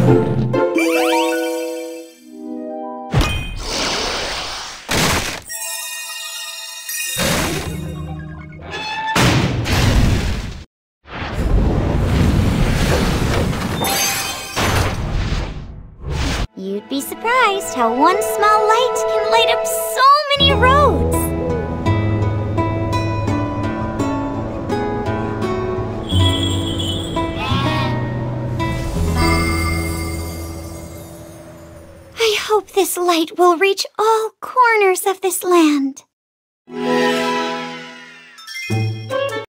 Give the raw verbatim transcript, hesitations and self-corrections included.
You'd be surprised how one small light can light up so many roads. I hope this light will reach all corners of this land.